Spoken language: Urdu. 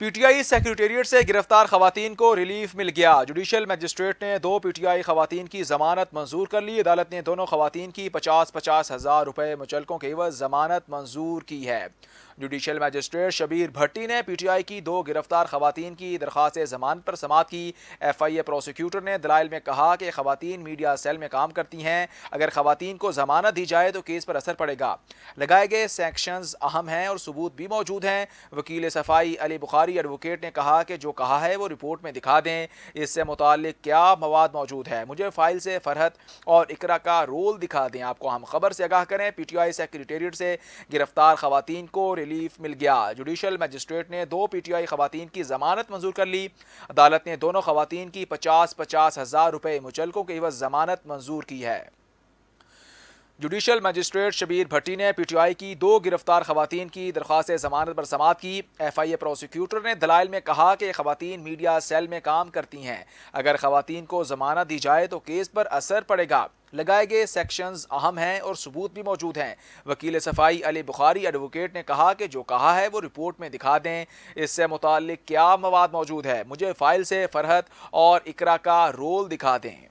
پی ٹی آئی سیکریٹریٹ سے گرفتار خواتین کو ریلیف مل گیا۔ جوڈیشل مجسٹریٹ نے 2 پی ٹی آئی خواتین کی ضمانت منظور کر لی۔ عدالت نے دونوں خواتین کی 50,000 روپے مچلقوں کے عوض ضمانت منظور کی ہے۔ جوڈیشل مجسٹریٹ شبیر بھٹی نے پی ٹی آئی کی 2 گرفتار خواتین کی درخواست ضمانت پر سماعت کی۔ ایف آئی اے پروسیکیوٹر نے دلائل میں کہا کہ خواتین میڈیا سیل میں کام کرتی ہیں، اگر خواتین کو ضمانت دی جائے تو کیس پر اثر پڑے گا۔ لگائے گئے سیکشنز اہم ہیں اور ثبوت بھی موجود ہیں۔ وکیل صفائی علی بخاری ایڈوکیٹ نے کہا کہ جو کہا ہے وہ رپورٹ میں دکھا دیں، اس سے متعلق کیا مواد موجود ہے، مجھے فائل سے فرحت اور اقرا کا رول دکھا دیں۔ آپ کو ہم خبر سے آگاہ کریں، پی ٹی آئی سیکریٹریٹ سے گرفتار خواتین کو ریلیف مل گیا۔ جوڈیشل مجسٹریٹ نے 2 پی ٹی آئی خواتین کی ضمانت منظور کر لی۔ عدالت نے دونوں خواتین کی 50,000 روپے مچلقوں کے عوض ضمانت منظور کی ہے۔ جوڈیشل مجسٹریٹ شبیر بھٹی نے پی ٹی آئی کی 2 گرفتار خواتین کی درخواست ضمانت پر سماعت کی۔ ایف آئی اے پروسیکیوٹر نے دلائل میں کہا کہ خواتین میڈیا سیل میں کام کرتی ہیں، اگر خواتین کو ضمانت دی جائے تو کیس پر اثر پڑے گا۔ لگائے گئے سیکشنز اہم ہیں اور ثبوت بھی موجود ہیں۔ وکیل صفائی علی بخاری ایڈوکیٹ نے کہا کہ جو کہا ہے وہ رپورٹ میں دکھا دیں، اس سے متعلق کیا مواد موجود ہے، مجھے فائل سے فرحت اور اقرا کا رول دکھا دیں۔